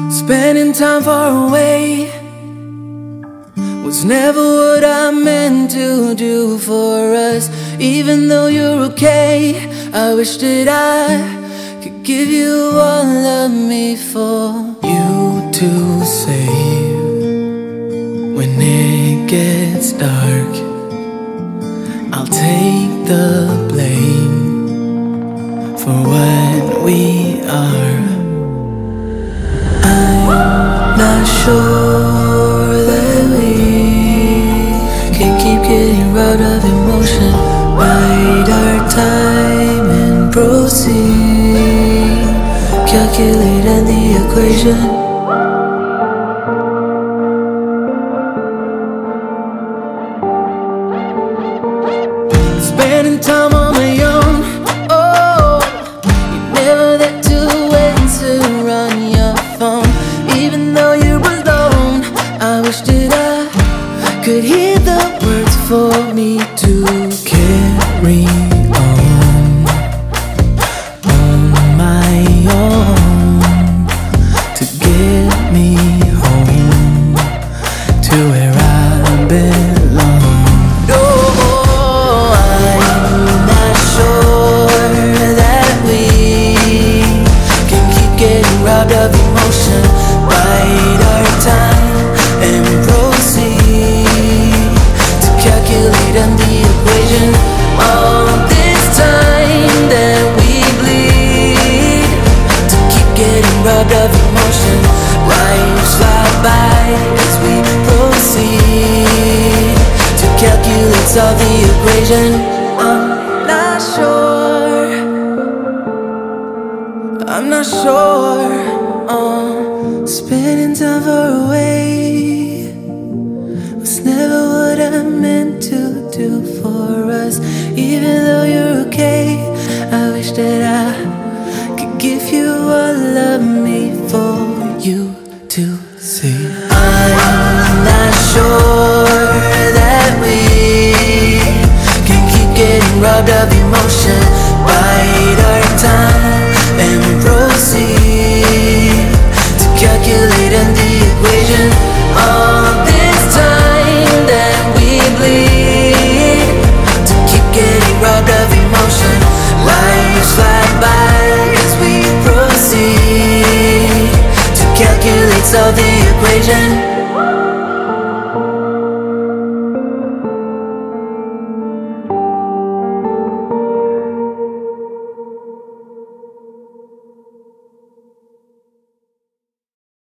Spending time far away was never what I meant to do for us. Even though you're okay, I wish that I could give you all of me for you to save. When it gets dark, I'll take the blame for what we are. I'm not sure that we can keep getting robbed of emotion. Bide our time and proceed. Calculate in the equation. Spending time on my own. Oh, you never there to answer on your phone. Even though you're alone, I wish that I could hear the words for me to carry on my own, to get me home to where I belong. No, I'm not sure that we can keep getting robbed of emotion. Bide our time and proceed to calculate on the equation. All this time that we bleed to keep getting robbed of emotion. Lives fly by as we proceed to calculate, solve the equation. I'm not sure. Spending time far away was never what I meant to do for us. Even though you're okay, I wish that I could give you all of me for you to see. I'm not sure that we can keep getting robbed of emotion. Bide our time and proceed to calculate in the equation. All this time that we bleed to keep getting robbed of emotion. Lives fly by as we proceed to calculate, solve the equation.